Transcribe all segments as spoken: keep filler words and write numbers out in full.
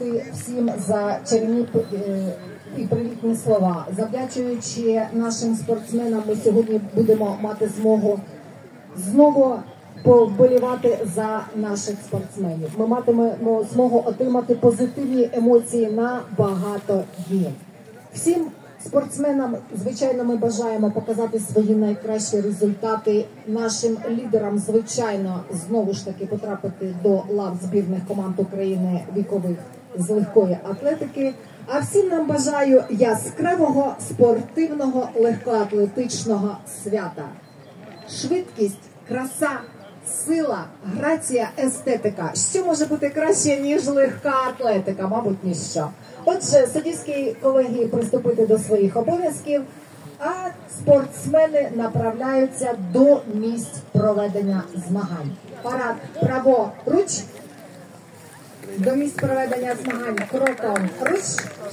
подякувати всім за чарівні і привітні слова. Завдячуючи нашим спортсменам, ми сьогодні будемо мати змогу знову повболівати за наших спортсменів. Ми матимемо змогу отримати позитивні емоції на багато днів. Всім спортсменам, звичайно, ми бажаємо показати свої найкращі результати. Нашим лідерам, звичайно, знову ж таки потрапити до лав збірних команд України вікових з легкої атлетики. А всім нам бажаю яскравого спортивного легкоатлетичного свята. Швидкість, краса, сила, грація, естетика. Що може бути краще, ніж легка атлетика? Мабуть, ніщо. Отже, суддівські колегії приступити до своїх обов'язків, а спортсмени направляються до місць проведення змагань. Парад праворуч, до місць проведення змагань кроком руч.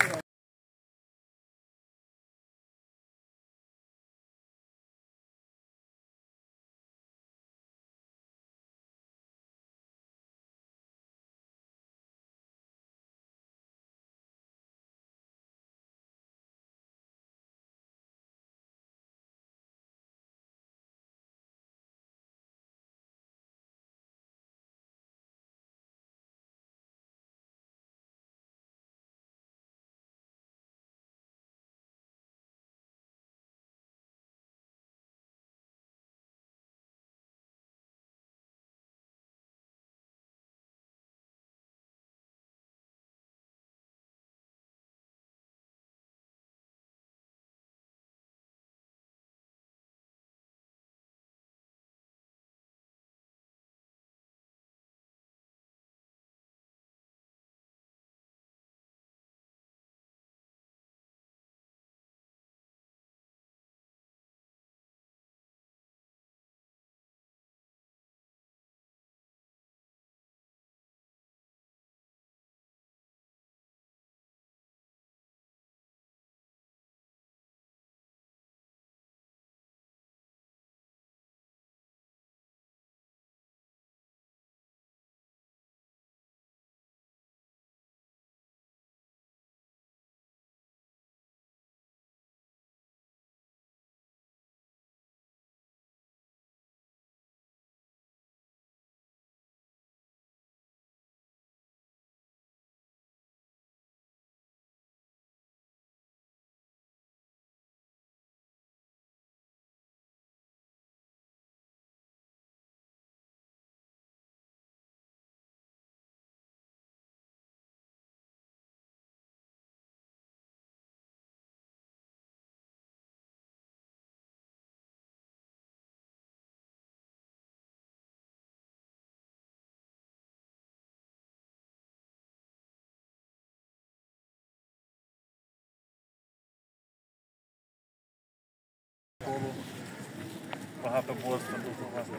Багато босту тут у вас.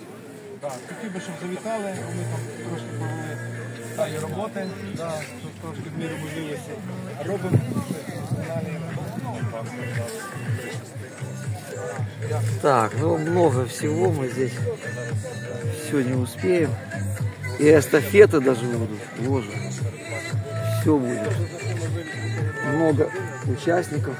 Так, хотів би, щоб завітали, ми там трошки провели стадії роботи, да, тут трошки в міру можливості робимо. Так, ну много всего мы здесь все не успеем. И эстафеты даже будут, боже, все будет. Много участников.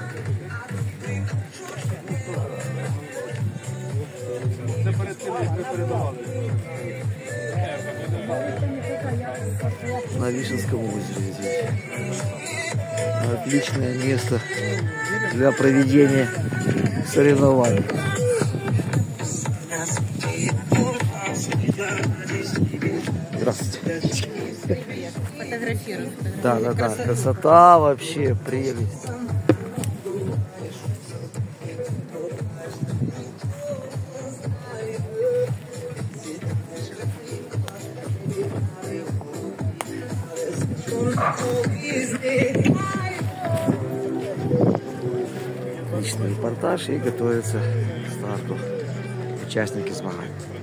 На Вишенском озере здесь. Отличное место для проведения соревнований. Здравствуйте. Фотографирую. Да, да, да. Красота вообще, прелесть. Отличный репортаж, и готовятся к старту участники змагань.